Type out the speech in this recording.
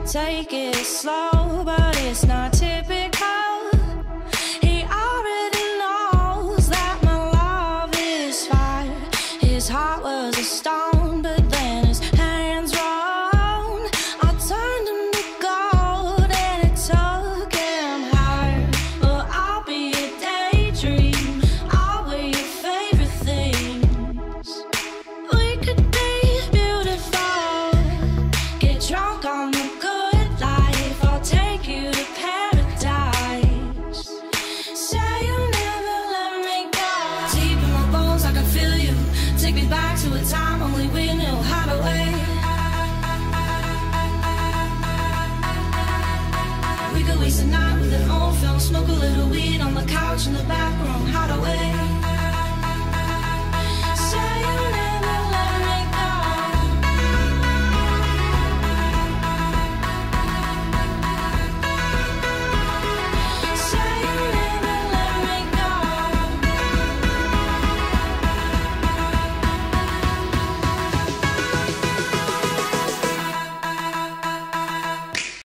take it slow, but it's not typical. He already knows that my love is fire. His heart was a stone, but then his hands rolled. I turned him to gold and it took him higher. Well, I'll be a daydream, I'll wear your favorite things. We could be beautiful, get drunk on the good life. I'll take you to paradise. Say you'll never let me go. Deep in my bones I can feel you. Take me back to a time only we knew how to wait. We could waste a night with an old film, smoke a little weed on the couch in the back room, how to wait.